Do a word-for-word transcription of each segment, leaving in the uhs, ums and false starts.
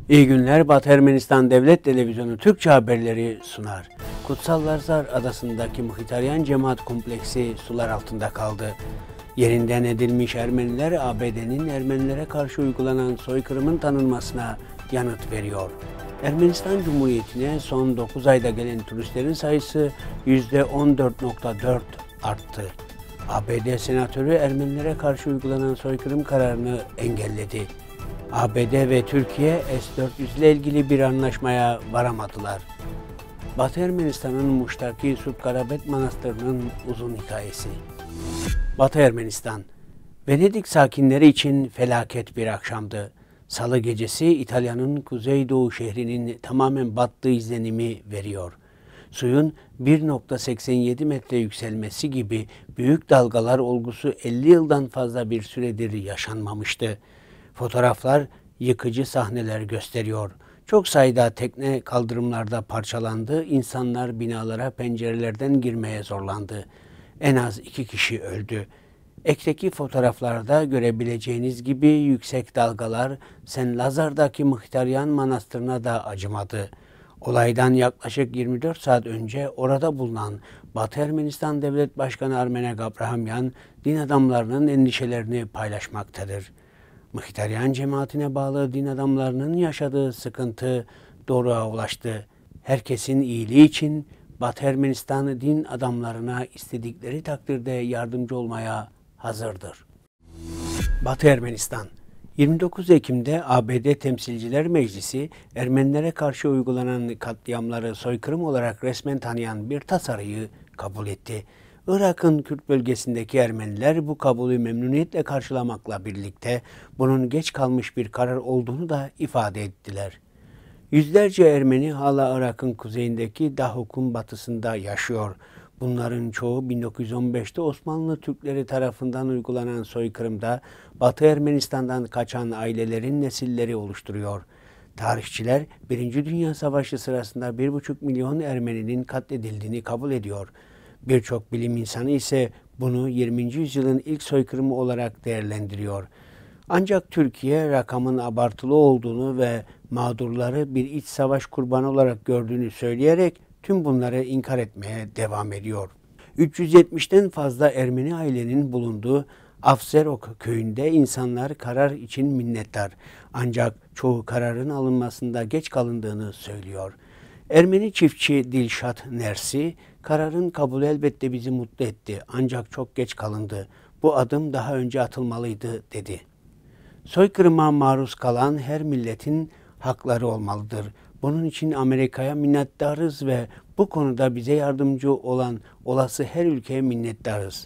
İyi günler. Batı Ermenistan Devlet Televizyonu Türkçe haberleri sunar. Kutsal Lazar Adası'ndaki Mkhitaryan Cemaat Kompleksi sular altında kaldı. Yerinden edilmiş Ermeniler, A B D'nin Ermenilere karşı uygulanan soykırımın tanınmasına yanıt veriyor. Ermenistan Cumhuriyeti'ne son dokuz ayda gelen turistlerin sayısı yüzde on dört nokta dört arttı. A B D Senatörü Ermenilere karşı uygulanan soykırım kararını engelledi. A B D ve Türkiye S dört yüz ile ilgili bir anlaşmaya varamadılar. Batı Ermenistan'ın Muş'taki Sutkarabet Manastırı'nın uzun hikayesi. Batı Ermenistan, Venedik sakinleri için felaket bir akşamdı. Salı gecesi İtalya'nın kuzeydoğu şehrinin tamamen battığı izlenimi veriyor. Suyun bir nokta seksen yedi metre yükselmesi gibi büyük dalgalar olgusu elli yıldan fazla bir süredir yaşanmamıştı. Fotoğraflar yıkıcı sahneler gösteriyor. Çok sayıda tekne kaldırımlarda parçalandı, insanlar binalara pencerelerden girmeye zorlandı. En az iki kişi öldü. Ekteki fotoğraflarda görebileceğiniz gibi yüksek dalgalar Saint Lazar'daki Mkhitaryan Manastırı'na da acımadı. Olaydan yaklaşık yirmi dört saat önce orada bulunan Batı Ermenistan Devlet Başkanı Armenek Abrahamyan, din adamlarının endişelerini paylaşmaktadır. Mkhitaryan cemaatine bağlı din adamlarının yaşadığı sıkıntı doğruğa ulaştı. Herkesin iyiliği için Batı Ermenistan din adamlarına istedikleri takdirde yardımcı olmaya hazırdır. Batı Ermenistan, yirmi dokuz Ekim'de A B D Temsilciler Meclisi, Ermenilere karşı uygulanan katliamları soykırım olarak resmen tanıyan bir tasarıyı kabul etti. Irak'ın Kürt bölgesindeki Ermeniler bu kabulü memnuniyetle karşılamakla birlikte bunun geç kalmış bir karar olduğunu da ifade ettiler. Yüzlerce Ermeni hala Irak'ın kuzeyindeki Dahuk'un batısında yaşıyor. Bunların çoğu bin dokuz yüz on beşte Osmanlı Türkleri tarafından uygulanan soykırımda Batı Ermenistan'dan kaçan ailelerin nesilleri oluşturuyor. Tarihçiler Birinci Dünya Savaşı sırasında bir buçuk milyon Ermeninin katledildiğini kabul ediyor. Birçok bilim insanı ise bunu yirminci yüzyılın ilk soykırımı olarak değerlendiriyor. Ancak Türkiye rakamın abartılı olduğunu ve mağdurları bir iç savaş kurbanı olarak gördüğünü söyleyerek tüm bunları inkar etmeye devam ediyor. üç yüz yetmişten fazla Ermeni ailenin bulunduğu Afzerok köyünde insanlar karar için minnettar. Ancak çoğu kararın alınmasında geç kalındığını söylüyor. Ermeni çiftçi Dilşat Nersi, kararın kabulü elbette bizi mutlu etti ancak çok geç kalındı. Bu adım daha önce atılmalıydı dedi. Soykırıma maruz kalan her milletin hakları olmalıdır. Bunun için Amerika'ya minnettarız ve bu konuda bize yardımcı olan olası her ülkeye minnettarız.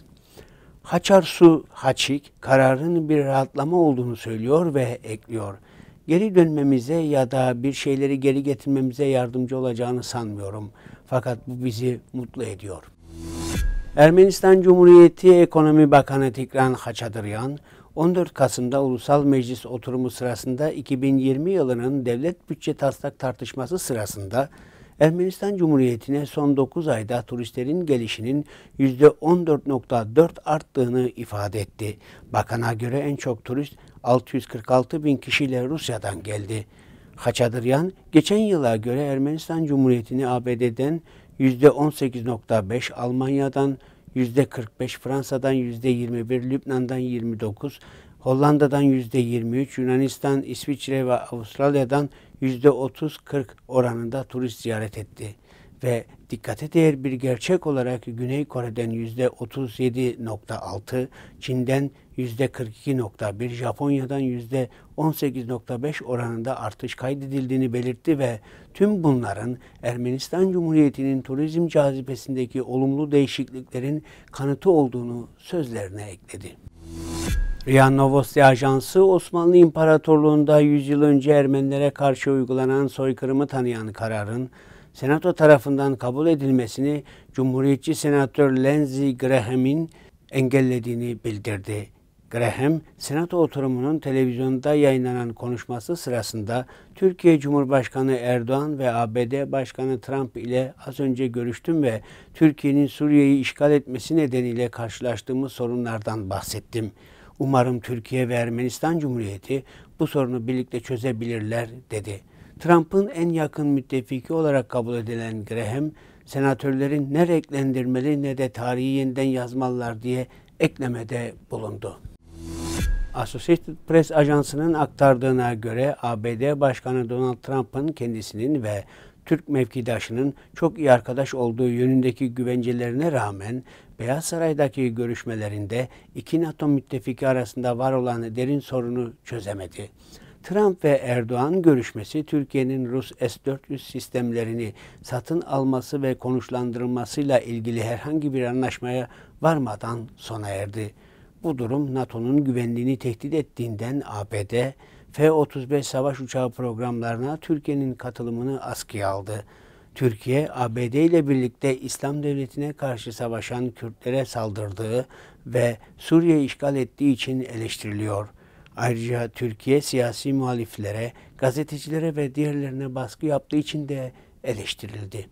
Haçarsu Haçik, kararın bir rahatlama olduğunu söylüyor ve ekliyor. Geri dönmemize ya da bir şeyleri geri getirmemize yardımcı olacağını sanmıyorum. Fakat bu bizi mutlu ediyor. Ermenistan Cumhuriyeti Ekonomi Bakanı Tigran Haçadıryan, on dört Kasım'da Ulusal Meclis oturumu sırasında iki bin yirmi yılının devlet bütçe taslak tartışması sırasında Ermenistan Cumhuriyeti'ne son dokuz ayda turistlerin gelişinin yüzde on dört nokta dört arttığını ifade etti. Bakana göre en çok turist altı yüz kırk altı bin kişiyle Rusya'dan geldi. Haçadıryan, geçen yıla göre Ermenistan Cumhuriyeti'ni A B D'den yüzde on sekiz nokta beş, Almanya'dan yüzde kırk beş, Fransa'dan yüzde yirmi bir, Lübnan'dan yirmi dokuz, Hollanda'dan yüzde yirmi üç, Yunanistan, İsviçre ve Avustralya'dan yüzde otuz kırk oranında turist ziyaret etti. Ve dikkate değer bir gerçek olarak Güney Kore'den yüzde otuz yedi nokta altı, Çin'den yüzde kırk iki nokta bir, Japonya'dan yüzde on sekiz nokta beş oranında artış kaydedildiğini belirtti ve tüm bunların Ermenistan Cumhuriyeti'nin turizm cazibesindeki olumlu değişikliklerin kanıtı olduğunu sözlerine ekledi. R I A Novosti Ajansı, Osmanlı İmparatorluğu'nda yüz yıl önce Ermenilere karşı uygulanan soykırımı tanıyan kararın Senato tarafından kabul edilmesini Cumhuriyetçi Senatör Lindsey Graham'in engellediğini bildirdi. Graham, Senato oturumunun televizyonda yayınlanan konuşması sırasında Türkiye Cumhurbaşkanı Erdoğan ve A B D Başkanı Trump ile az önce görüştüm ve Türkiye'nin Suriye'yi işgal etmesi nedeniyle karşılaştığımız sorunlardan bahsettim. Umarım Türkiye ve Ermenistan Cumhuriyeti bu sorunu birlikte çözebilirler dedi. Trump'ın en yakın müttefiki olarak kabul edilen Graham, senatörlerin ne renklendirmeli ne de tarihi yeniden yazmalılar diye eklemede bulundu. Associated Press ajansının aktardığına göre A B D Başkanı Donald Trump'ın kendisinin ve Türk mevkidaşının çok iyi arkadaş olduğu yönündeki güvencelerine rağmen Beyaz Saray'daki görüşmelerinde iki NATO müttefiki arasında var olan derin sorunu çözemedi. Trump ve Erdoğan görüşmesi Türkiye'nin Rus S dört yüz sistemlerini satın alması ve konuşlandırılmasıyla ilgili herhangi bir anlaşmaya varmadan sona erdi. Bu durum NATO'nun güvenliğini tehdit ettiğinden A B D, F otuz beş savaş uçağı programlarına Türkiye'nin katılımını askıya aldı. Türkiye, A B D ile birlikte İslam Devleti'ne karşı savaşan Kürtlere saldırdığı ve Suriye'yi işgal ettiği için eleştiriliyor. Ayrıca Türkiye, siyasi muhaliflere, gazetecilere ve diğerlerine baskı yaptığı için de eleştirildi.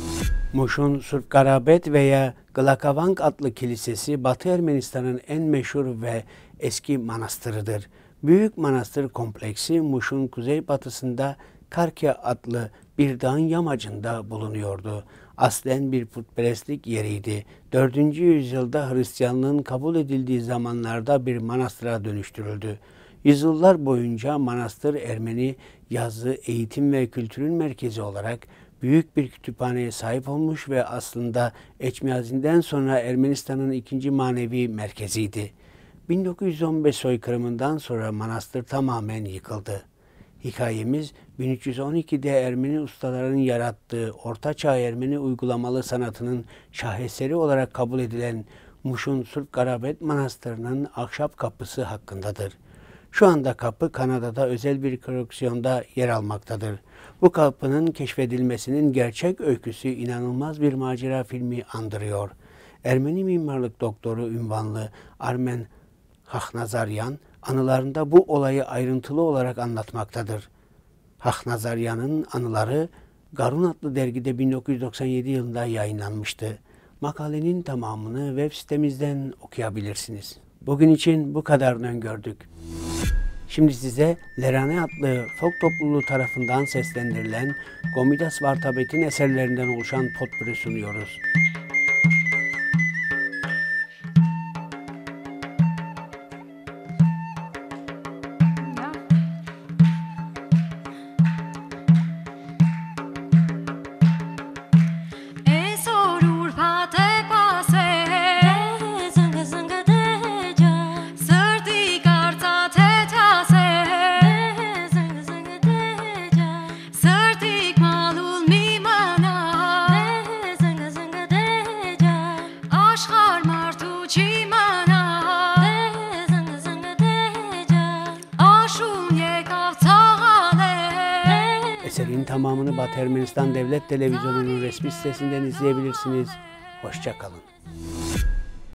Muş'un Surpgarabet veya Glakavank adlı kilisesi Batı Ermenistan'ın en meşhur ve eski manastırıdır. Büyük manastır kompleksi Muş'un kuzeybatısında Karkya adlı bir dağın yamacında bulunuyordu. Aslen bir putperestlik yeriydi. dördüncü yüzyılda Hristiyanlığın kabul edildiği zamanlarda bir manastıra dönüştürüldü. Yüzyıllar boyunca manastır Ermeni yazı, eğitim ve kültürün merkezi olarak büyük bir kütüphaneye sahip olmuş ve aslında Eçmiazin'den sonra Ermenistan'ın ikinci manevi merkeziydi. bin dokuz yüz on beş soykırımından sonra manastır tamamen yıkıldı. Hikayemiz bin üç yüz on ikide Ermeni ustaların yarattığı Ortaçağ Ermeni uygulamalı sanatının şaheseri olarak kabul edilen Muş'un Surpgarabet Manastırı'nın ahşap kapısı hakkındadır. Şu anda kapı Kanada'da özel bir koleksiyonda yer almaktadır. Bu kapının keşfedilmesinin gerçek öyküsü inanılmaz bir macera filmi andırıyor. Ermeni mimarlık doktoru ünvanlı Armen Hakhnazaryan anılarında bu olayı ayrıntılı olarak anlatmaktadır. Hakhnazaryan'ın anıları Garun adlı dergide bin dokuz yüz doksan yedi yılında yayınlanmıştı. Makalenin tamamını web sitemizden okuyabilirsiniz. Bugün için bu kadarını öngördük. Şimdi size Lerane adlı folk topluluğu tarafından seslendirilen Gomidas Vartabet'in eserlerinden oluşan potpürü sunuyoruz. Eserin tamamını Batı Ermenistan Devlet Televizyonu'nun resmi sitesinden izleyebilirsiniz. Hoşça kalın.